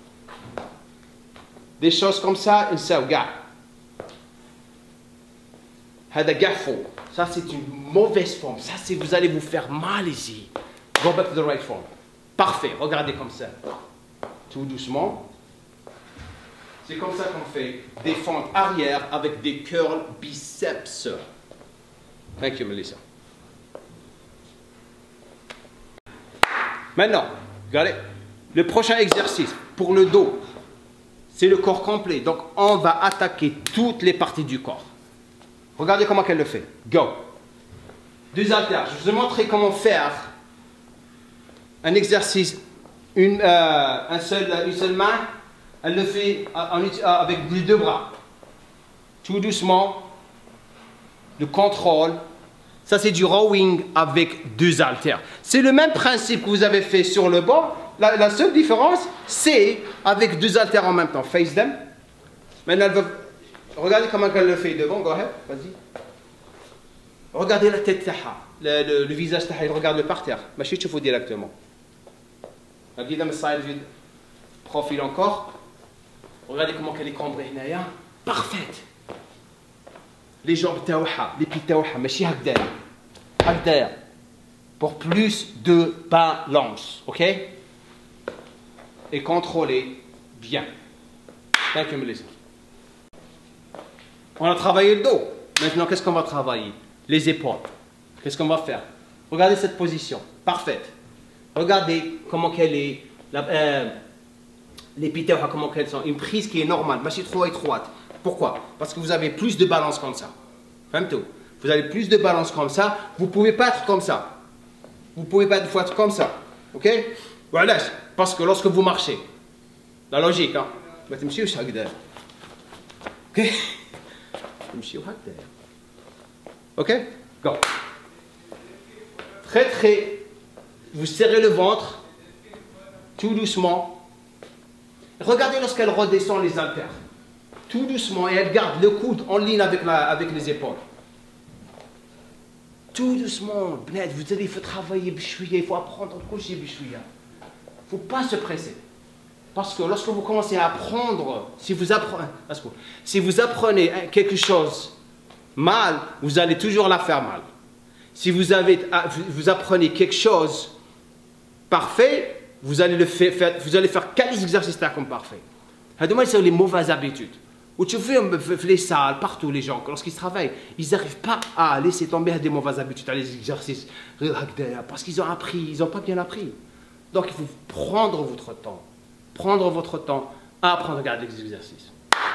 Des choses comme ça, une seule gars. Ça, c'est une mauvaise forme. Ça, c'est vous allez vous faire mal ici. Go back to the right form. Parfait. Regardez comme ça. Tout doucement. C'est comme ça qu'on fait des fentes arrière avec des curls biceps. Thank you, Melissa. Maintenant, regardez. Le prochain exercice pour le dos, c'est le corps complet. Donc, on va attaquer toutes les parties du corps. Regardez comment elle le fait. Go. 2 haltères. Je vous ai montré comment faire un exercice, une seule main. Elle le fait avec les 2 bras. Tout doucement. Le contrôle. Ça, c'est du rowing avec 2 haltères. C'est le même principe que vous avez fait sur le banc. La seule différence, c'est avec 2 haltères en même temps. Face them. Maintenant, elle va... Regardez comment elle le fait devant, go ahead, vas-y. Regardez la tête taha, le visage taha, il regarde le parterre. Machine, tu fais directement. Give them a side view. Profil encore. Regardez comment elle est cambrée. Parfaite. Les jambes taouha, les pieds taouha, ماشي هكذايا. هكذايا. Pour plus de balance, ok? Et contrôlez bien. Thank you, Melissa. On a travaillé le dos. Maintenant, qu'est-ce qu'on va travailler? Les épaules. Qu'est-ce qu'on va faire? Regardez cette position. Parfaite. Regardez comment qu'elle est. Les pieds taouha, comment qu'elles sont. Une prise qui est normale, pas si trop étroite. Pourquoi? Parce que vous avez plus de balance comme ça. Vous avez plus de balance comme ça. Vous ne pouvez pas être comme ça. Vous ne pouvez pas être comme ça. Ok? Voilà. Parce que lorsque vous marchez, la logique, hein? Ok? Ok? Go. Très. Vous serrez le ventre. Tout doucement. Regardez lorsqu'elle redescend les haltères. Tout doucement, et elle garde le coude en ligne avec les épaules. Tout doucement, vous allez, il faut travailler, il faut apprendre à coucher. Il ne faut pas se presser. Parce que lorsque vous commencez à apprendre, si vous apprenez quelque chose mal, vous allez toujours la faire mal. Si vous apprenez quelque chose parfait, vous allez faire 4 exercices comme parfait. C'est les mauvaises habitudes. Ou tu fais les salles, partout les gens, lorsqu'ils travaillent, ils n'arrivent pas à laisser tomber des mauvaises habitudes, à les exercices, parce qu'ils ont appris, ils n'ont pas bien appris. Donc il faut prendre votre temps. Prendre votre temps à apprendre à regarder les exercices.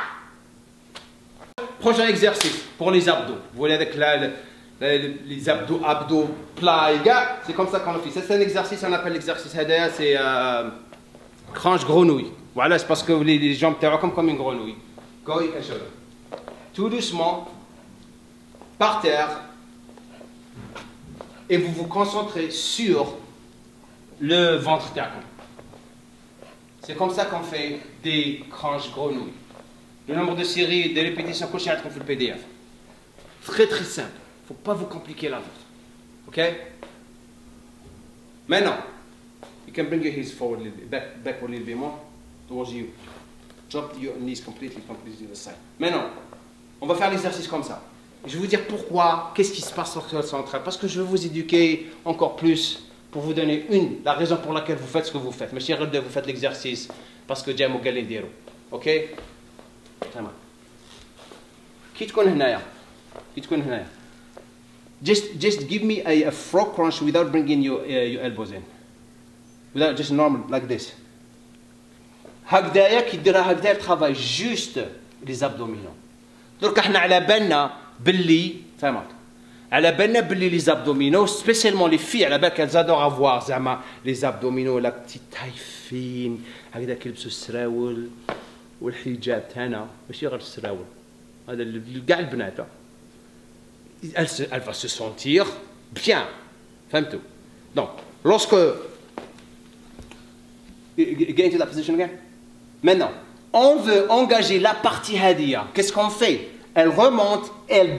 Prochain exercice pour les abdos. Vous voyez avec les abdos plats et gars, c'est comme ça qu'on le fait. C'est un exercice, on appelle l'exercice HDA, c'est cranche grenouille. Voilà, c'est parce que les jambes sont comme une grenouille. Tout doucement, par terre, et vous vous concentrez sur le ventre terre. C'est comme ça qu'on fait des cranches grenouilles. Le nombre de séries, de répétitions qu'on fait le PDF. Très simple. Il ne faut pas vous compliquer la vie. Ok? Maintenant, you can bring your heels forward a little bit, backward a little bit more towards you. Drop your knees completely to the side. Maintenant, on va faire l'exercice comme ça. Je vais vous dire pourquoi, qu'est-ce qui se passe lorsque vous centrale. Parce que je veux vous éduquer encore plus pour vous donner la raison pour laquelle vous faites ce que vous faites. Mais chers vous faites l'exercice parce que j'aime au galindero. Ok? تمام. كي تكون هنايا. Just give me a frog crunch without bringing your elbows in. Without just normal like this. هكذايا كي ديرها هكذايا travaille juste les abdominaux. درك احنا على بالنا باللي فهمت. على بالنا باللي les abdominaux, spécialement les filles, على بالك elles adorent avoir زعما les abdominaux la petite taille fine هكذا كيلبسوا السراول والحجاب تاعنا ماشي غير السراول هذا كاع البنات. Elle va se sentir bien. فهمتوا؟ Donc, lorsque get into that position again. Maintenant, on veut engager la partie hadia. Qu'est-ce qu'on fait? Elle remonte, elle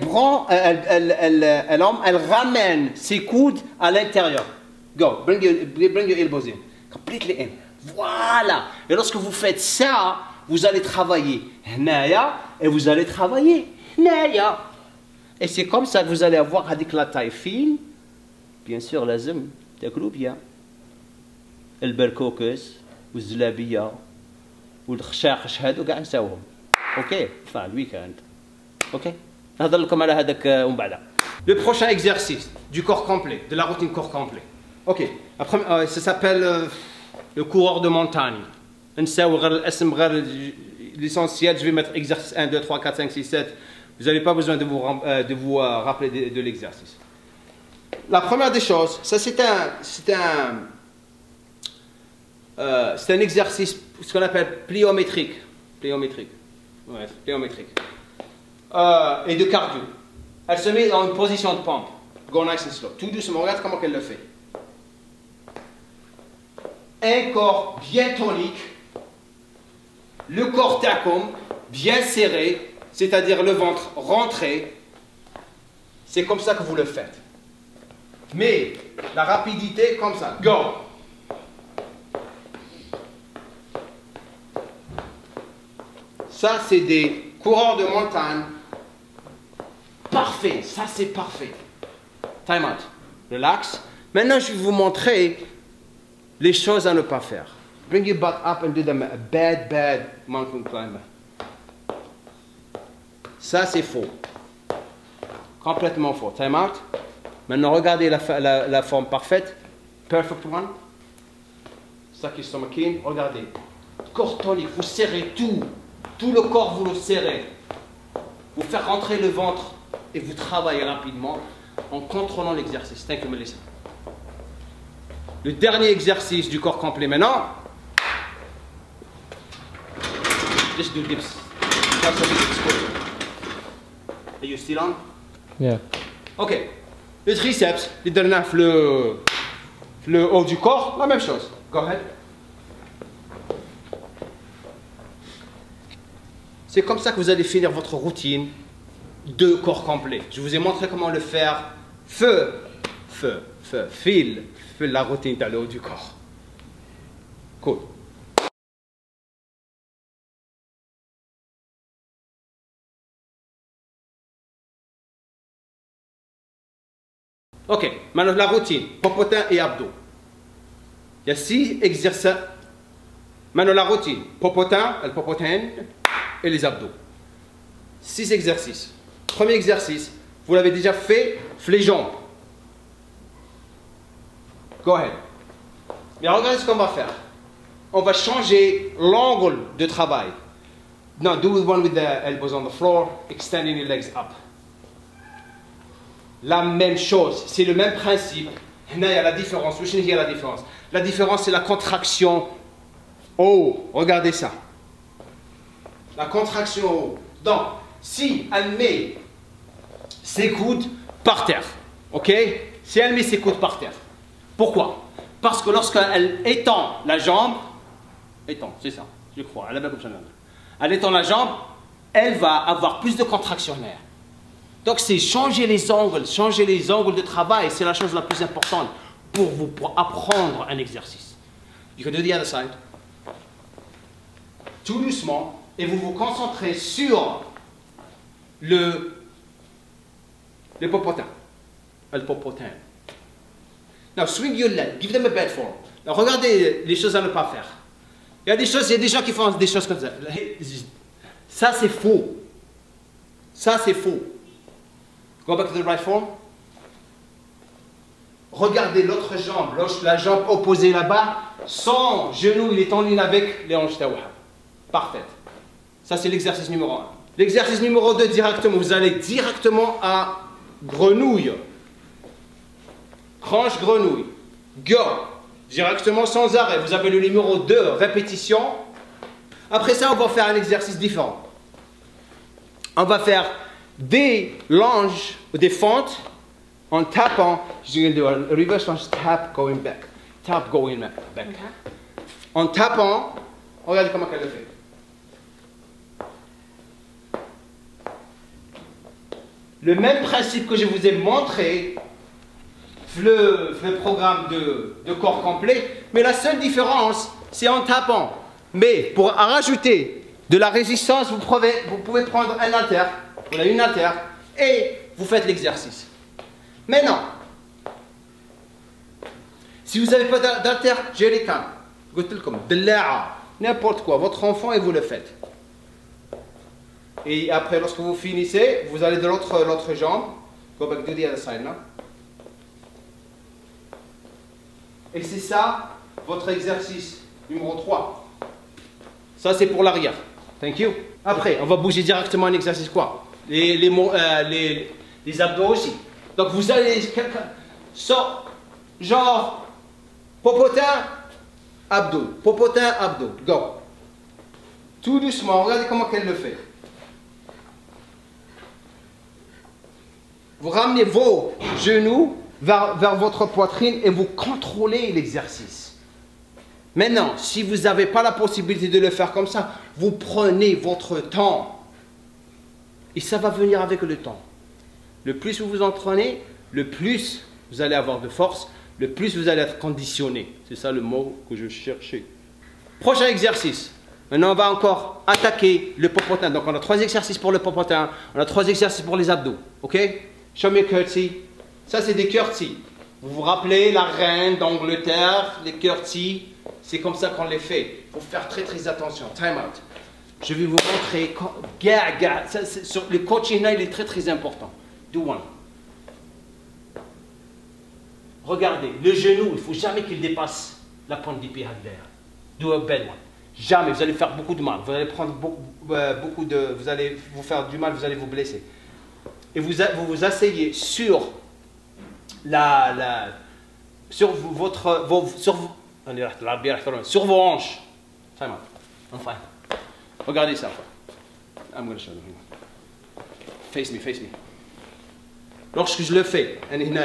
ramène ses coudes à l'intérieur. Go, bring your elbows in. Completely in. Voilà. Et lorsque vous faites ça, vous allez travailler hnaya et vous allez travailler hnaya. Et c'est comme ça que vous allez avoir avec la taille fine. Bien sûr, لازم تاكلوا bien. البركوكس والزلابيه والخشاخش هادو كاع نساوهم. اوكي طلع الويكاند. اوكي نهضر لكم على هذاك ومن بعد. Le prochain exercice du corps complet, de la routine corps complet. Ok, après, ça s'appelle le coureur de montagne. نساو غير الاسم غير l'essentiel. Je vais mettre exercice 1, 2, 3, 4, 5, 6, 7. Vous n'avez pas besoin de vous rappeler de l'exercice. La première des choses, ça c'est un exercice, ce qu'on appelle pliométrique. Ouais, pliométrique. Et de cardio. Elle se met dans une position de pompe. Go nice and slow. Tout doucement, regarde comment elle le fait. Un corps bien tonique. Le corps tacom bien serré. C'est-à-dire le ventre rentré. C'est comme ça que vous le faites. Mais la rapidité comme ça. Go. Ça, c'est des coureurs de montagne. Parfait, ça c'est parfait. Time out. Relax. Maintenant, je vais vous montrer les choses à ne pas faire. Bring your butt up and do the bad mountain climber. Ça, c'est faux. Complètement faux. Time out. Maintenant, regardez la forme parfaite. Perfect one. Ça qui est stomachine. Regardez. Corps tonique. Vous serrez tout. Tout le corps, vous le serrez. Vous faites rentrer le ventre et vous travaillez rapidement en contrôlant l'exercice. Thank you, Melissa. Le dernier exercice du corps complet maintenant. Just do dips. Are you still on? Yeah. Ok. Le triceps, les derniers le haut du corps, la même chose. Go ahead. C'est comme ça que vous allez finir votre routine de corps complet. Je vous ai montré comment le faire. File la routine dans le haut du corps. Cool. Ok, maintenant la routine, popotin et abdos. Il y a 6 exercices. Maintenant la routine, popotin, le popotin et les abdos. 6 exercices. Premier exercice, vous l'avez déjà fait, les jambes. Go ahead. Mais regardez ce qu'on va faire. On va changer l'angle de travail. Now, do one with the elbows on the floor, extending your legs up. La même chose, c'est le même principe. Là, il y a la différence. Où est la différence? La différence, c'est la contraction haut. Regardez ça. La contraction haut. Donc, si elle met ses coudes par terre, ok? Si elle met ses coudes par terre. Pourquoi? Parce que lorsqu'elle étend la jambe, c'est ça, je crois, elle étend la jambe, elle va avoir plus de contraction nerf. Donc c'est changer les angles de travail, c'est la chose la plus importante pour apprendre un exercice. You can do the other side. Tout doucement, et vous vous concentrez sur le popotin. Le popotin. Now swing your leg, give them a bad form. Now regardez les choses à ne pas faire. Il y a des gens qui font des choses comme ça. Ça c'est faux. Ça c'est faux. Go back to the right form. Regardez l'autre jambe, la jambe opposée là-bas, son genou il est en ligne avec les hanches tawa. Parfait. Ça c'est l'exercice numéro 1. L'exercice numéro 2 directement, vous allez directement à grenouille. Tranche grenouille. Go. Directement sans arrêt. Vous avez le numéro 2, répétition. Après ça, on va faire un exercice différent. On va faire des lunges ou des fentes en tapant. Je vais faire un reverse lunge, tap, going back. Tap, going back. Okay. En tapant, regardez comment elle le fait. Le même principe que je vous ai montré, le programme de corps complet, mais la seule différence, c'est en tapant. Mais pour rajouter de la résistance, vous pouvez prendre un haltère, voilà une haltère, et vous faites l'exercice. Maintenant, si vous n'avez pas d'haltère, j'ai les cas. N'importe quoi, votre enfant et vous le faites. Et après, lorsque vous finissez, vous allez de l'autre jambe. Go back to the other side now. Et c'est ça, votre exercice numéro 3. Ça, c'est pour l'arrière. Thank you. Après, on va bouger directement un exercice quoi? Les abdos aussi. Donc, vous allez... genre, popotin, abdos. Popotin, abdos. Go. Tout doucement. Regardez comment elle le fait. Vous ramenez vos genoux vers votre poitrine et vous contrôlez l'exercice. Maintenant, si vous n'avez pas la possibilité de le faire comme ça, vous prenez votre temps. Et ça va venir avec le temps. Le plus vous vous entraînez, le plus vous allez avoir de force, le plus vous allez être conditionné. C'est ça le mot que je cherchais. Prochain exercice. Maintenant, on va encore attaquer le popotin. Donc, on a 3 exercices pour le popotin. On a 3 exercices pour les abdos. OK? Show me curtsy. Ça, c'est des curtsy. Vous vous rappelez la reine d'Angleterre, les curtsy. C'est comme ça qu'on les fait. Il faut faire très, très attention. Time out. Je vais vous montrer. Le coaching, là, il est très, très important. Do one. Regardez, le genou, il ne faut jamais qu'il dépasse la pointe du pied derrière. Do a bad one. Jamais, vous allez faire beaucoup de mal. Vous allez prendre beaucoup de... Vous allez vous faire du mal, vous allez vous blesser. Et vous vous asseyez sur sur vos hanches. Enfin. Regardez ça. I'm going to show you. Face me, face me. Lorsque je le fais,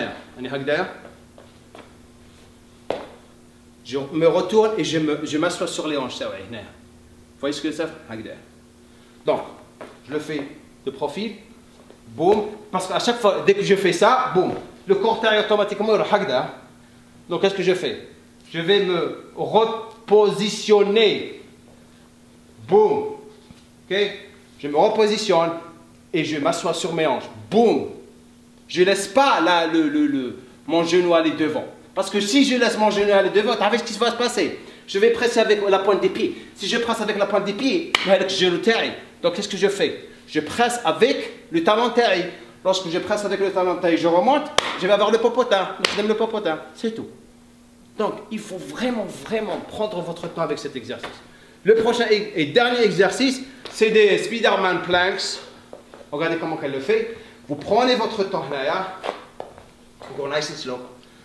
je me retourne et je m'assois sur les hanches. Vous voyez ce que ça fait? Donc, je le fais de profil. Boum. Parce qu'à chaque fois, dès que je fais ça, boum. Le corps arrière automatiquement, il hagda. Donc, qu'est-ce que je fais? Je vais me repositionner. Boum. Ok? Je me repositionne et je m'assois sur mes hanches. Boum. Je ne laisse pas mon genou aller devant. Parce que si je laisse mon genou aller devant, tu sais ce qui va se passer. Je vais presser avec la pointe des pieds. Si je presse avec la pointe des pieds, donc qu'est-ce que je fais? Je presse avec le talon terrier. Lorsque je presse avec le talon terrier, je remonte, je vais avoir le popotin. Le popotin, c'est tout. Donc, il faut vraiment, vraiment prendre votre temps avec cet exercice. Le prochain et dernier exercice, c'est des Spider-Man planks. Regardez comment elle le fait. Vous prenez votre temps là. Go nice and slow.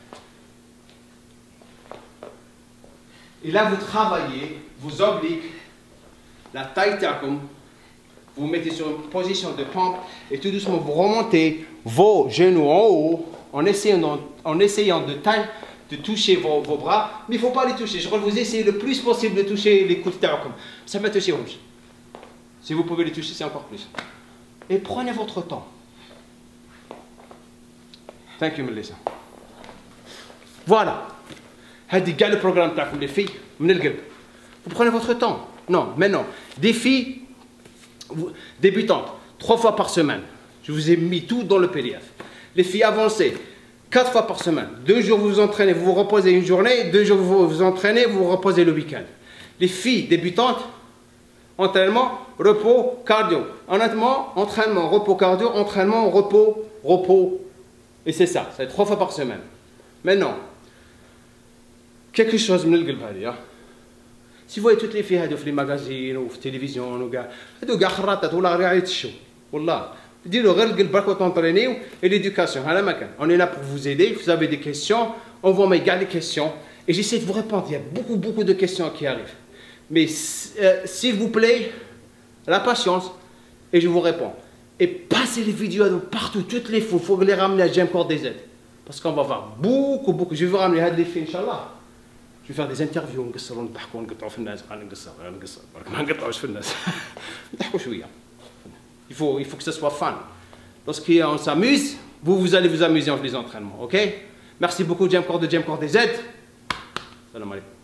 Et là, vous travaillez vos obliques, la taille takum. Vous mettez sur une position de pompe et tout doucement, vous remontez vos genoux en haut en essayant de toucher vos bras. Mais il ne faut pas les toucher. Je crois que vous essayez le plus possible de toucher les coudes takum. Ça va toucher rouge. Si vous pouvez les toucher, c'est encore plus. Et prenez votre temps. Thank you, Melissa. Voilà. هذه le programme تاعكم les filles من القلب. Vous prenez votre temps. Non, maintenant, des filles débutantes, 3 fois par semaine. Je vous ai mis tout dans le PDF. Les filles avancées, 4 fois par semaine. 2 jours vous vous entraînez, vous vous reposez une journée. 2 jours vous vous entraînez, vous vous reposez le week-end. Les filles débutantes, entraînement, repos, cardio. Honnêtement, entraînement, repos, cardio, entraînement, repos, repos. Et c'est ça, c'est 3 fois par semaine. Maintenant, quelque chose من القلب هذه. Si vous voyez toutes les filles هادو في les magazines ou في التلفزيون وكاع هادو كاع خراطات ولا غير يتشو والله ديروا غير القلب برك وتونطرينيو et l'éducation هذا ما كان. On est là pour vous aider. Vous avez des questions, envoyez les questions et j'essaie de vous répondre. Il y a beaucoup de questions qui arrivent. Mais s'il vous plaît, la patience et je vous réponds. Et passez les vidéos partout, toutes les fois. Il faut les ramener à Gym Corps des aides. Parce qu'on va voir beaucoup. Je vais vous ramener à des filles, Inch'Allah. Je vais faire des interviews, نقصروا نضحكوا نقطعوا في الناس نقصر ما نقطعوش في الناس نضحكوا شويه. Il faut que ce soit fun. Lorsqu'on s'amuse, vous allez vous amuser en les entraînements, ok? Merci beaucoup Gym Corps de Gym Corps des aides. Salam alaikum.